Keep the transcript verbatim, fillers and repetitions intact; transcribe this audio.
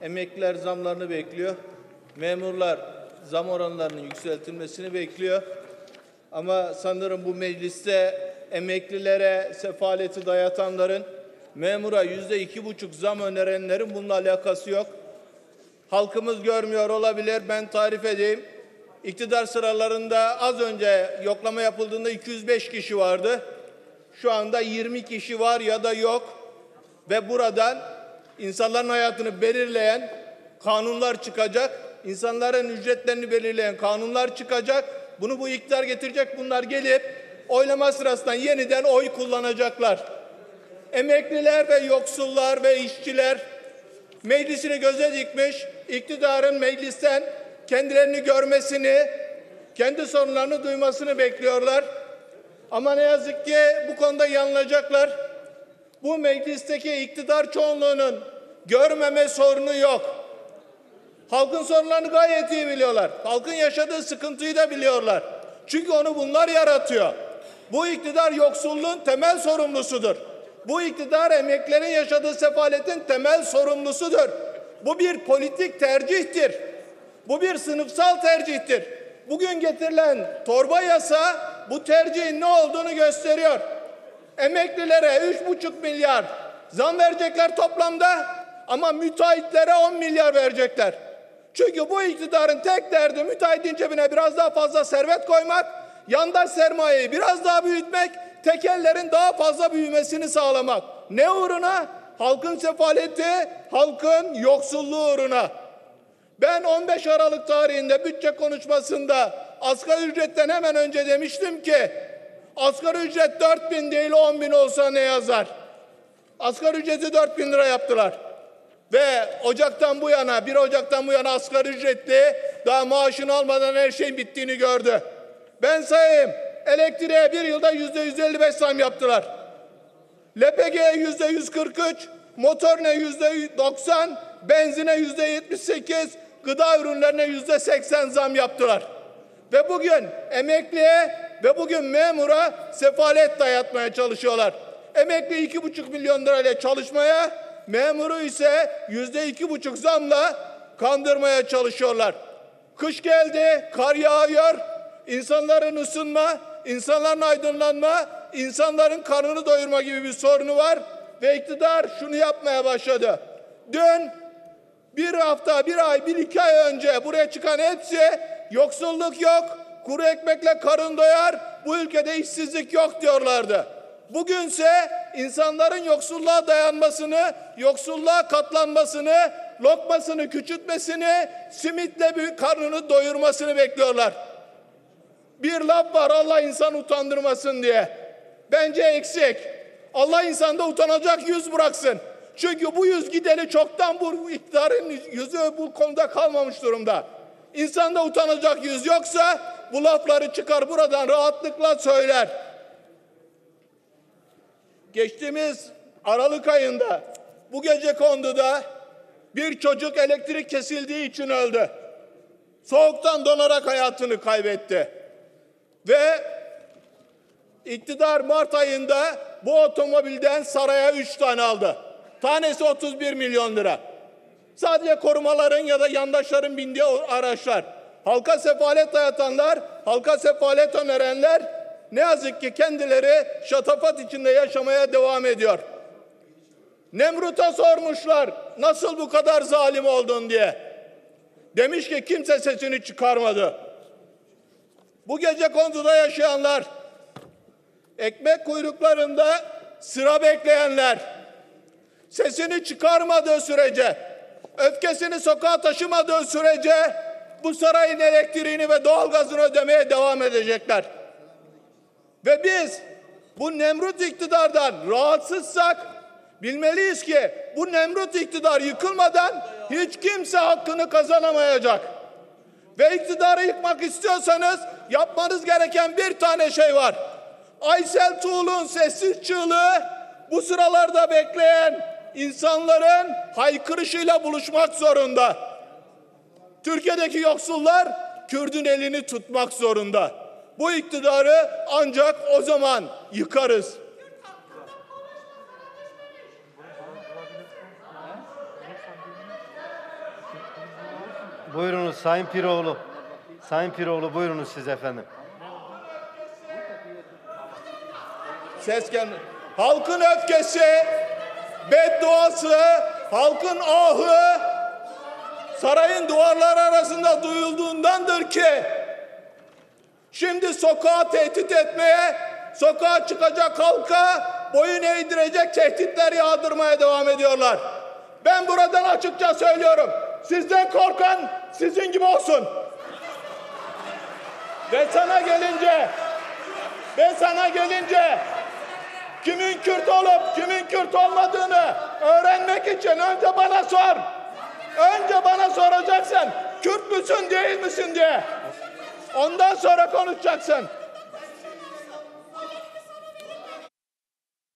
Emekliler zamlarını bekliyor. Memurlar zam oranlarının yükseltilmesini bekliyor. Ama sanırım bu mecliste emeklilere sefaleti dayatanların, memura yüzde iki buçuk zam önerenlerin bununla alakası yok. Halkımız görmüyor olabilir. Ben tarif edeyim. İktidar sıralarında az önce yoklama yapıldığında iki yüz beş kişi vardı. Şu anda yirmi kişi var ya da yok. Ve buradan insanların hayatını belirleyen kanunlar çıkacak. İnsanların ücretlerini belirleyen kanunlar çıkacak. Bunu bu iktidar getirecek. Bunlar gelip oylama sırasında yeniden oy kullanacaklar. Emekliler ve yoksullar ve işçiler meclisini göze dikmiş, iktidarın meclisten kendilerini görmesini, kendi sorunlarını duymasını bekliyorlar. Ama ne yazık ki bu konuda yanılacaklar. Bu meclisteki iktidar çoğunluğunun görmeme sorunu yok. Halkın sorunlarını gayet iyi biliyorlar. Halkın yaşadığı sıkıntıyı da biliyorlar. Çünkü onu bunlar yaratıyor. Bu iktidar yoksulluğun temel sorumlusudur. Bu iktidar emeklilerin yaşadığı sefaletin temel sorumlusudur. Bu bir politik tercihtir. Bu bir sınıfsal tercihtir. Bugün getirilen torba yasa bu tercihin ne olduğunu gösteriyor. Emeklilere üç buçuk milyar zam verecekler toplamda ama müteahhitlere on milyar verecekler. Çünkü bu iktidarın tek derdi müteahhitin cebine biraz daha fazla servet koymak, yandaş sermayeyi biraz daha büyütmek, tekellerin daha fazla büyümesini sağlamak. Ne uğruna? Halkın sefaleti, halkın yoksulluğu uğruna. Ben on beş Aralık tarihinde bütçe konuşmasında asgari ücretten hemen önce demiştim ki asgari ücret dört bin değil on bin olsa ne yazar? Asgari ücreti dört bin lira yaptılar. Ve Ocak'tan bu yana, bir Ocak'tan bu yana asgari ücretli daha maaşını almadan her şeyin bittiğini gördü. Ben sayayım, elektriğe bir yılda yüzde yüz elli beş zam yaptılar. L P G'ye yüzde yüz kırk üç, motorine yüzde doksan, benzine yüzde yetmiş sekiz, gıda ürünlerine yüzde seksen zam yaptılar. Ve bugün emekliye ve bugün memura sefalet dayatmaya çalışıyorlar. Emekli iki buçuk milyon lirayla çalışmaya, memuru ise yüzde iki buçuk zamla kandırmaya çalışıyorlar. Kış geldi, kar yağıyor, insanların ısınma, insanların aydınlanma, insanların karnını doyurma gibi bir sorunu var ve iktidar şunu yapmaya başladı. Dün bir hafta, bir ay, bir iki ay önce buraya çıkan hepsi yoksulluk yok, kuru ekmekle karın doyar, bu ülkede işsizlik yok diyorlardı. Bugünse insanların yoksulluğa dayanmasını, yoksulluğa katlanmasını, lokmasını küçültmesini, simitle bir karnını doyurmasını bekliyorlar. Bir laf var, Allah insan utandırmasın diye. Bence eksik. Allah insanda utanacak yüz bıraksın. Çünkü bu yüz gideli çoktan bu iktidarın yüzü bu konuda kalmamış durumda. İnsanda utanacak yüz yoksa bu lafları çıkar buradan rahatlıkla söyler. Geçtiğimiz Aralık ayında bu gecekonduda bir çocuk elektrik kesildiği için öldü. Soğuktan donarak hayatını kaybetti. Ve iktidar Mart ayında bu otomobilden saraya üç tane aldı. Tanesi otuz bir milyon lira. Sadece korumaların ya da yandaşların bindiği araçlar. Halka sefalet dayatanlar, halka sefalet önerenler ne yazık ki kendileri şatafat içinde yaşamaya devam ediyor. Nemrut'a sormuşlar nasıl bu kadar zalim oldun diye. Demiş ki kimse sesini çıkarmadı. Bu gecekonduda yaşayanlar, ekmek kuyruklarında sıra bekleyenler, sesini çıkarmadığı sürece, öfkesini sokağa taşımadığı sürece bu sarayın elektriğini ve doğalgazını ödemeye devam edecekler. Ve biz bu Nemrut iktidardan rahatsızsak bilmeliyiz ki bu Nemrut iktidar yıkılmadan hiç kimse hakkını kazanamayacak. Ve iktidarı yıkmak istiyorsanız yapmanız gereken bir tane şey var. Aysel Tuğlu'nun sessiz çığlığı bu sıralarda bekleyen insanların haykırışıyla buluşmak zorunda. Türkiye'deki yoksullar Kürdün elini tutmak zorunda. Bu iktidarı ancak o zaman yıkarız. Buyurunuz Sayın Piroğlu. Sayın Piroğlu buyurunuz siz efendim. Ses gelmiyor. Halkın öfkesi, bedduası, halkın ahı sarayın duvarları arasında duyulduğundandır ki şimdi sokağa tehdit etmeye, sokağa çıkacak halka boyun eğdirecek tehditler yağdırmaya devam ediyorlar. Ben buradan açıkça söylüyorum. Sizden korkan sizin gibi olsun. Ve sana gelince, ve sana gelince kimin Kürt olup kimin Kürt olmadığını öğrenmek için önce bana sor. Önce bana soracaksın. Kürt müsün değil misin diye. Ondan sonra konuşacaksın.